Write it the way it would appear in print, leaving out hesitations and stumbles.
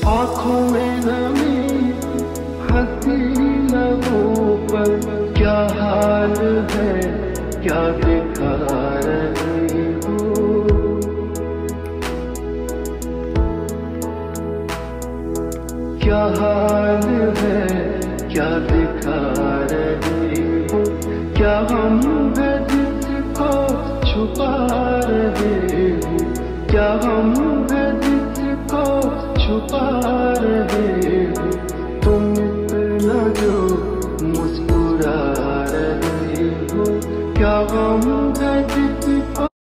आँखों में नमी, हंसी लबों पर क्या हाल है, क्या दिखा रही हो। क्या हाल है, क्या दिखा रही हो। क्या हम है जिसको छुपा रहे हो। क्या हम है जिसको छुपा रहे